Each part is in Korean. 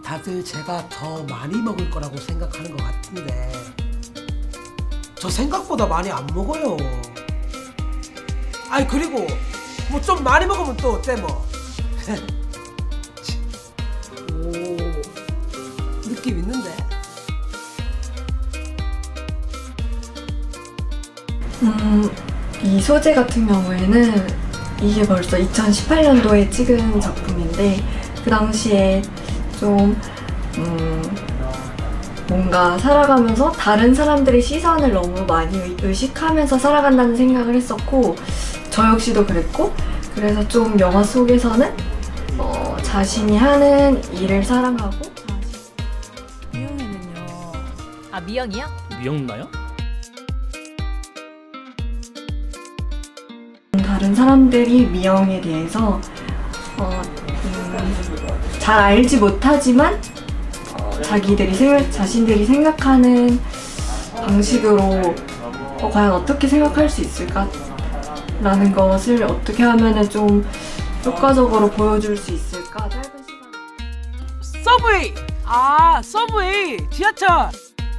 다들 제가 더 많이 먹을 거라고 생각하는 것 같은데 저 생각보다 많이 안 먹어요. 아니 그리고 뭐 좀 많이 먹으면 또 어때 뭐. 오, 느낌 있는데. 이 소재 같은 경우에는 이게 벌써 2018년도에 찍은 작품인데 그 당시에 좀 뭔가 살아가면서 다른 사람들의 시선을 너무 많이 의식하면서 살아간다는 생각을 했었고 저 역시도 그랬고 그래서 좀 영화 속에서는 자신이 하는 일을 사랑하고 미영이는요. 아 미영이요? 미영 누나요? 다른 사람들이 미영에 대해서 잘 알지 못하지만 자신들이 생각하는 방식으로 과연 어떻게 생각할 수 있을까? 라는 것을 어떻게 하면 좀 효과적으로 보여줄 수 있을까? 짧은 시간. 서브웨이! 아 서브웨이! 지하철!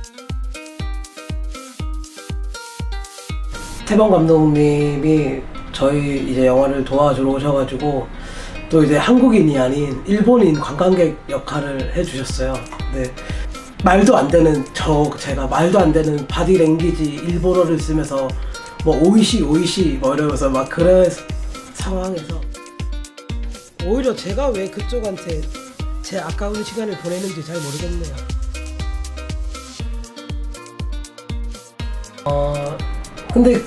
태범 감독님이 저희 이제 영화를 도와주러 오셔가지고 또 이제 한국인이 아닌 일본인 관광객 역할을 해주셨어요. 네. 말도 안 되는 제가 말도 안 되는 바디 랭귀지 일본어를 쓰면서 뭐 오이시 뭐 이러면서 막 그런 상황에서 오히려 제가 왜 그쪽한테 제 아까운 시간을 보내는지 잘 모르겠네요. 근데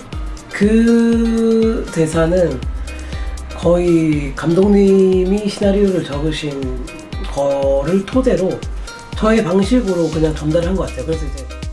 그 대사는 거의 감독님이 시나리오를 적으신 거를 토대로 저의 방식으로 그냥 전달한 것 같아요. 그래서 이제